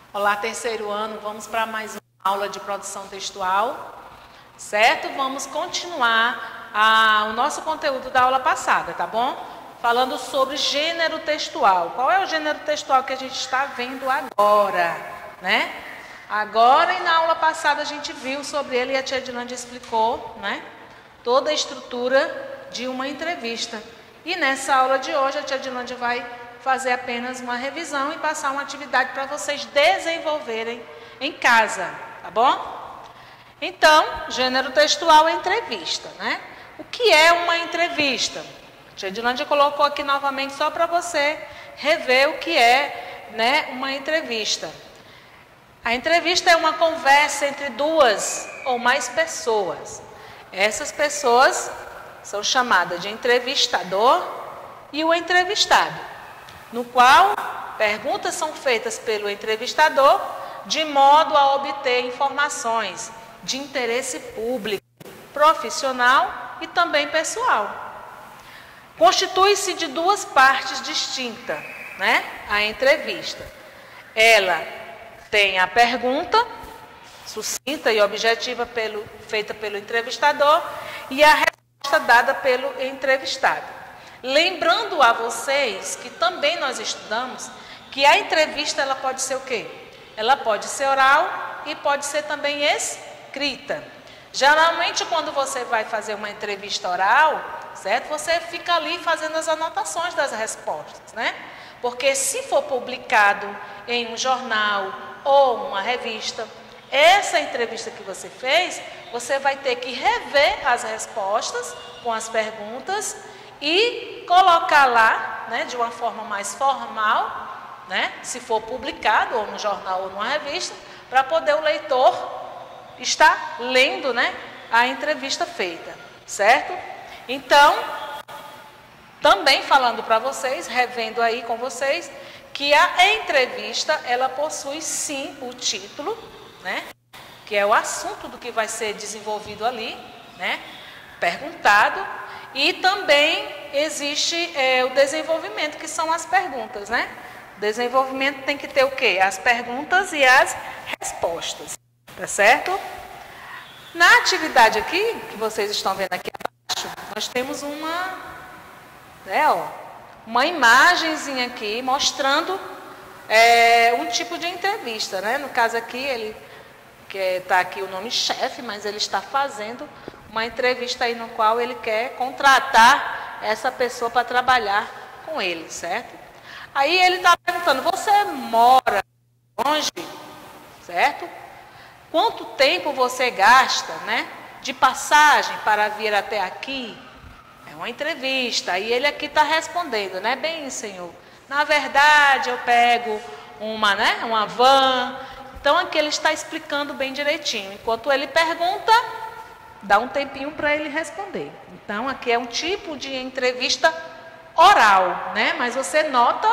Olá, terceiro ano, vamos para mais uma aula de produção textual, certo? Vamos continuar o nosso conteúdo da aula passada, tá bom? Falando sobre gênero textual. Qual é o gênero textual que a gente está vendo agora, né? Agora e na aula passada a gente viu sobre ele e a tia Edilândia explicou, né? Toda a estrutura de uma entrevista. E nessa aula de hoje a tia Edilândia vai fazer apenas uma revisão e passar uma atividade para vocês desenvolverem em casa, tá bom? Então, gênero textual é entrevista, né? O que é uma entrevista? A tia Edilândia colocou aqui novamente só para você rever o que é, né, uma entrevista. A entrevista é uma conversa entre duas ou mais pessoas. Essas pessoas são chamadas de entrevistador e o entrevistado, no qual perguntas são feitas pelo entrevistador de modo a obter informações de interesse público, profissional e também pessoal. Constitui-se de duas partes distintas, né? A entrevista. Ela tem a pergunta sucinta e objetiva feita pelo entrevistador e a resposta dada pelo entrevistado. Lembrando a vocês que também nós estudamos que a entrevista ela pode ser o quê? Ela pode ser oral e pode ser também escrita. Geralmente quando você vai fazer uma entrevista oral, certo? Você fica ali fazendo as anotações das respostas, né? Porque se for publicado em um jornal ou uma revista, essa entrevista que você fez, você vai ter que rever as respostas com as perguntas e colocar lá, né, de uma forma mais formal, né, se for publicado ou no jornal ou numa revista, para poder o leitor estar lendo, né, a entrevista feita, certo? Então, também falando para vocês, revendo aí com vocês, que a entrevista, ela possui sim o título, né, que é o assunto do que vai ser desenvolvido ali, né, perguntado, e também existe o desenvolvimento, que são as perguntas, né? O desenvolvimento tem que ter o quê? As perguntas e as respostas, tá certo? Na atividade aqui, que vocês estão vendo aqui abaixo, nós temos uma imagenzinha aqui mostrando um tipo de entrevista, né? No caso aqui, ele está aqui o nome chefe, mas ele está fazendo uma entrevista aí no qual ele quer contratar essa pessoa para trabalhar com ele, certo? Aí ele está perguntando, você mora longe, certo? Quanto tempo você gasta, né, de passagem para vir até aqui? É uma entrevista. Aí ele aqui está respondendo, né? Bem, senhor, na verdade eu pego uma van. Então aqui ele está explicando bem direitinho. Enquanto ele pergunta, dá um tempinho para ele responder. Então, aqui é um tipo de entrevista oral, né? Mas você nota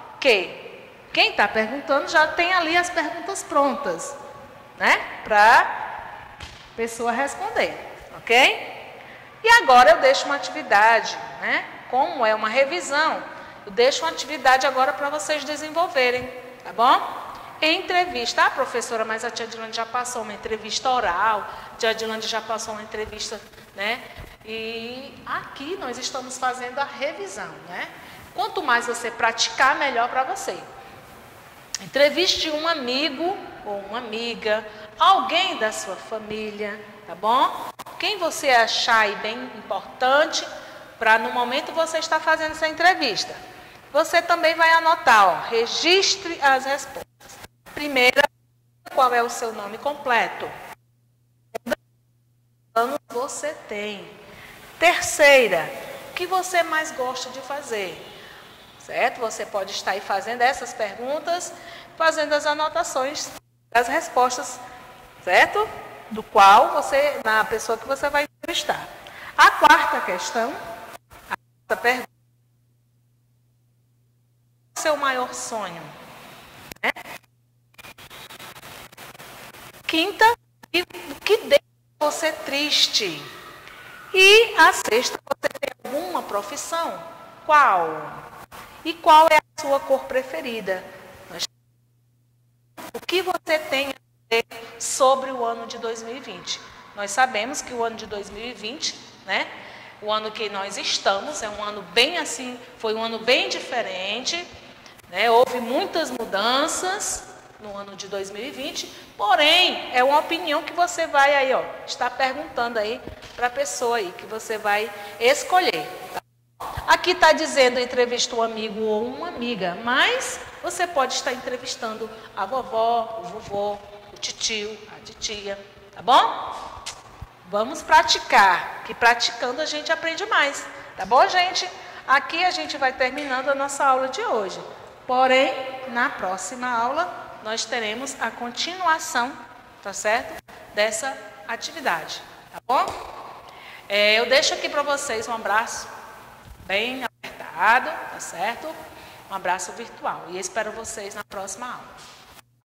que quem está perguntando já tem ali as perguntas prontas, né? Para a pessoa responder, ok? E agora eu deixo uma atividade, né? Como é uma revisão, eu deixo uma atividade agora para vocês desenvolverem, tá bom? Entrevista, professora, mas a tia Edilândia já passou uma entrevista oral, a tia Edilândia já passou uma entrevista, né? E aqui nós estamos fazendo a revisão, né? Quanto mais você praticar, melhor para você. Entreviste um amigo ou uma amiga, alguém da sua família, tá bom? Quem você achar aí bem importante, para no momento você estar fazendo essa entrevista. Você também vai anotar, ó, registre as respostas. Primeira, qual é o seu nome completo? Quantos anos você tem? Terceira, o que você mais gosta de fazer? Certo? Você pode estar aí fazendo essas perguntas, fazendo as anotações das respostas, certo? Do qual você, na pessoa que você vai entrevistar. A quarta questão, a quarta pergunta, qual é o seu maior sonho? Né? Quinta, o que deixa você triste? E a sexta, você tem alguma profissão? Qual? E qual é a sua cor preferida? O que você tem a dizer sobre o ano de 2020? Nós sabemos que o ano de 2020, né? O ano que nós estamos, é um ano bem assim, foi um ano bem diferente, né? Houve muitas mudanças no ano de 2020, porém, é uma opinião que você vai aí, ó, estar perguntando aí para a pessoa aí, que você vai escolher. Tá? Aqui está dizendo entrevista um amigo ou uma amiga, mas você pode estar entrevistando a vovó, o vovô, o titio, a titia, tá bom? Vamos praticar, que praticando a gente aprende mais, tá bom, gente? Aqui a gente vai terminando a nossa aula de hoje. Porém, na próxima aula, nós teremos a continuação, tá certo? Dessa atividade, tá bom? Eu deixo aqui para vocês um abraço bem apertado, tá certo? Um abraço virtual. E espero vocês na próxima aula.